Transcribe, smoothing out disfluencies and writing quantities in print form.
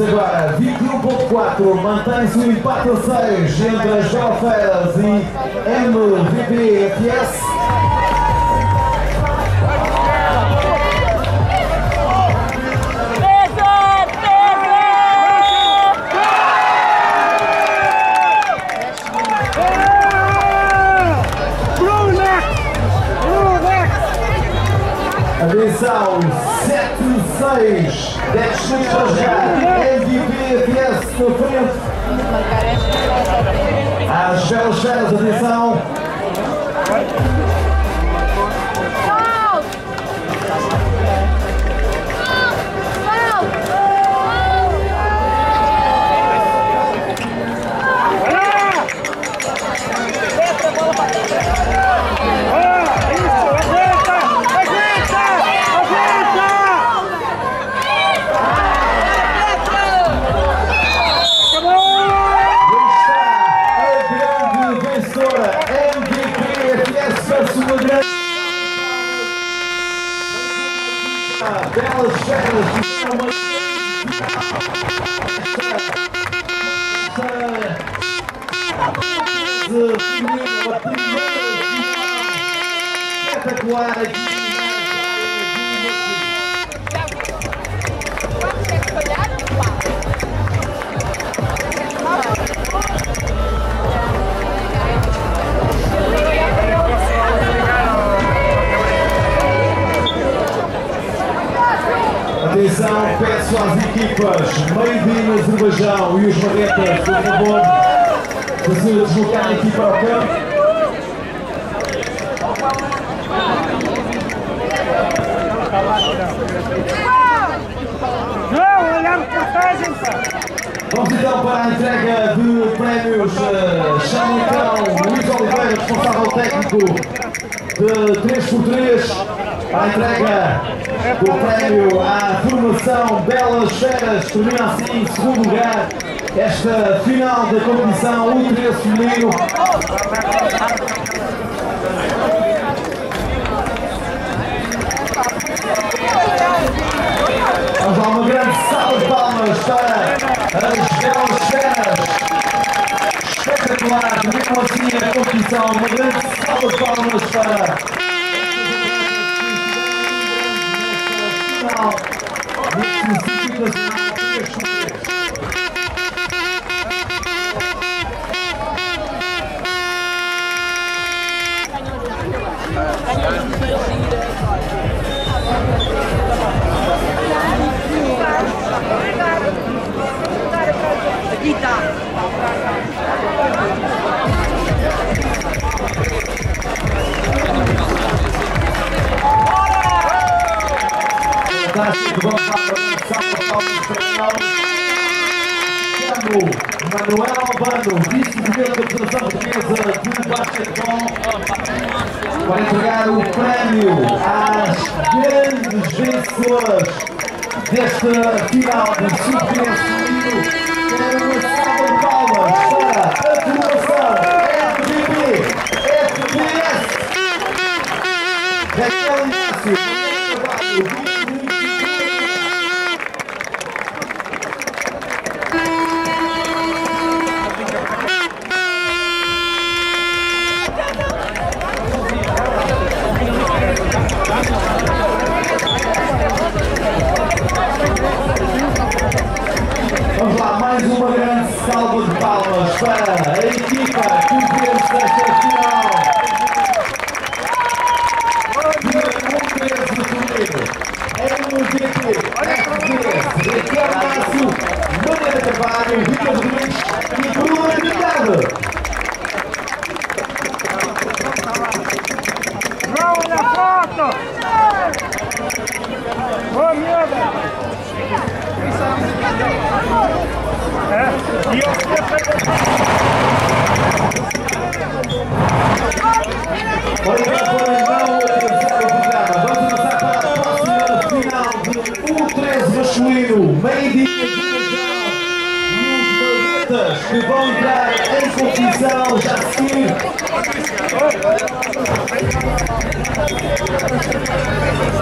agora 21.4, mantém-se o empate a 6 entre as Belfeiras e MVPFS. Atenção, 7-6, 10 segundos para jogar, MVPFS na frente. Às Belas Feiras, atenção. Belas Feiras espetacular aqui. Atenção, peço às equipas Made in Azerbaijão e os marretas, por favor, para se deslocarem aqui para o campo. Vamos então para a entrega de prémios. Chamo então Luís Oliveira, responsável técnico de 3x3, para a entrega do prémio à formação Belas Feiras. Termina assim em segundo lugar esta final da competição, o 13 feminino. Vamos lá, uma grande salva de palmas para as Belas Feiras. Espetacular, mesmo assim a competição, uma grande salva de palmas para Manuel Albano, vice-presidente da Federação Portuguesa de Basquetebol, para entregar o prémio às grandes vencedoras desta final de Sub-13 feminino. Quero uma salva de palmas para a formação MVPFS. Raquel Inácio, vamos lá, mais uma grande salva de palmas para a equipa que vence esta final de um 13 de fevereiro. MVP, FDS, Raquel Inácio, Maneira Carvalho, Rita Rodrigues e Bruna Trindade. Olha a foto! Ô, merda! E eu vamos passar para a próxima final de U13 masculino, Made in Azerbaijão, e os marretas que vão entrar em competição já a seguir.